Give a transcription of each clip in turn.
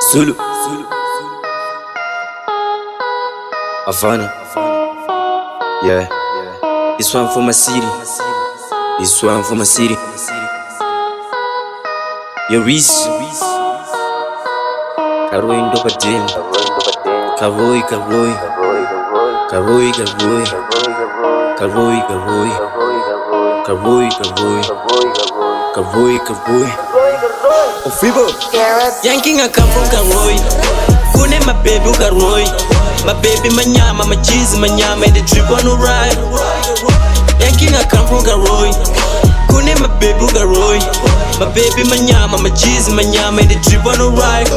Xulu, Havana, yeah. This one for my city. This one for my city. Your Reese, Karoi ndo Jim, Karoi, Karoi, Karoi, Karoi, Karoi, Karoi, Karoi, Karoi, Karoi, Karoi. Oh, fever. Yanking I come from Karoi. Kune my baby Karoi. My baby my nyama, my cheese, my nyama, and the trip on the ride. Yanking I come from Karoi. Kune my baby Karoi. My baby my nyama, my cheese, my nyama, and the trip on the ride.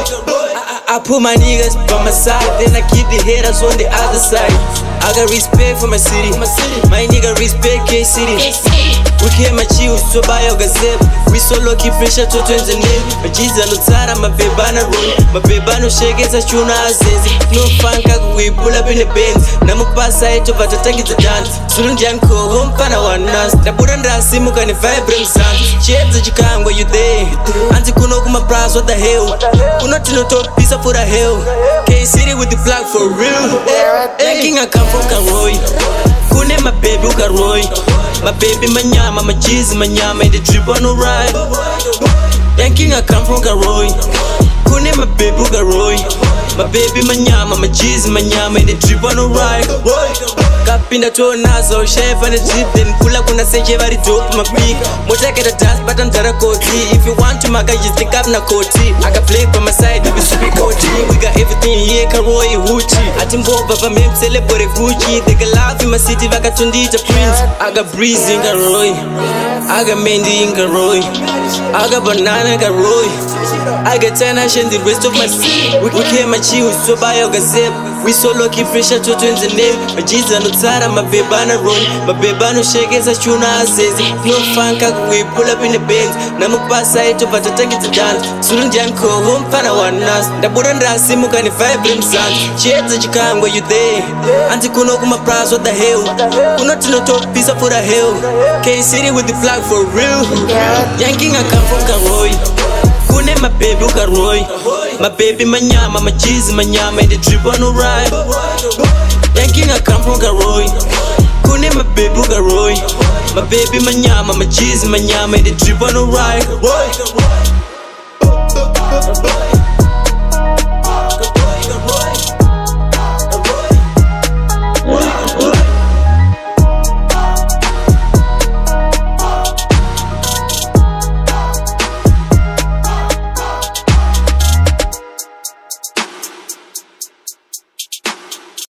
I put my niggas by my side, then I keep the haters on the other side. I got respect for my city. My nigga respect K-City. We came at you, so buy your gazette. We so lucky, pressure to twins and name. My Jesus Lutara, my bebana roll. My bebano shake is a tuna azizi. No fun, we pull up in the Benz. Namu pasa ito, but I take it to dance. Soon Janko, home pana one nas. The Buranda Simu can vibrate sound. Shades that you can where you there. Auntie Kuno Kuma Brass, what the hell? Uno to no top pizza for the hell. K-City with the flag for real. King I come from Karoi. Kune my baby Karoi. My baby my nyama, my cheese, my nyama, and the trip on the ride. Yanking I come from Karoi. Kune my baby Karoi. My baby my nyama, my cheese, my nyama, and the trip on the ride. Kapinda to nazo, chef and the drip. Then pull up when I say you very dope my peak. Mocha get a dance, but I'm Tarakoti. If you want to maga, you think I'm Nakoti. I can play by my side, you be super coachy. We got everything here, Karoi, Huchi. I think both of them celebrate Gucci. They can laugh in my city, Vakatundi to Prince. I got breeze in Karoi. I got Mendy in Karoi. I got banana in Karoi. I got Tanash and the rest of my city. We came at you, so buy your gazette. We so lucky, pressure to twins and name. My Jesus Lutara, my bebana roll. My bebano shake is a tuna azizi. No fun, we pull up in the Benz. Namu pasa ito, but I take it to dance. Soon Janko, home pana one nas. The Buranda Simu can vibrate sound. Shades that you can where you there. Auntie Kuno Kuma Brass, what the hell? Uno to no top pizza for the hell. K-City with the flag for real. Yanking I come from Karoi. Kune my baby Karoi. My baby my nyama, my cheese, my nyama, and the trip on the ride. Yanking I come from Karoi. Kune my baby Karoi. My baby my nyama, my cheese, my nyama, and the trip on the ride.